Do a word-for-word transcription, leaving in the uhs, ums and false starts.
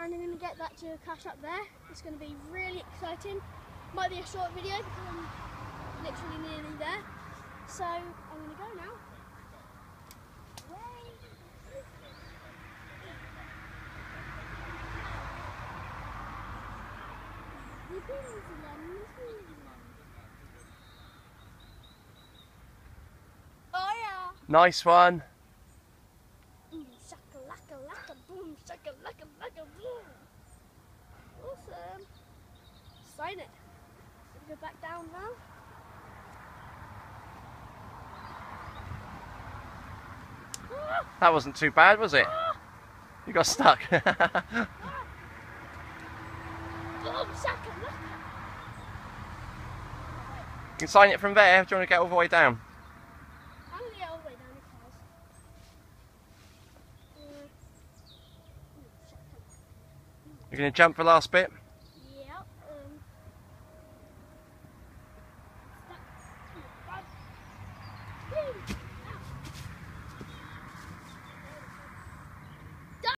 and I'm going to get that geocache up there. It's going to be really exciting. Might be a short video because I'm literally nearly there. So I'm going to go now. Oh yeah! Nice one. Boom, shakalaka laka boom, shakalaka laka boom. Awesome. Sign it. Go back down now. That wasn't too bad, was it? You got stuck. Boom, shakalaka. You can sign it from there. Do you want to get all the way down? I'm going to get all the way down the cars. You're going to jump the last bit?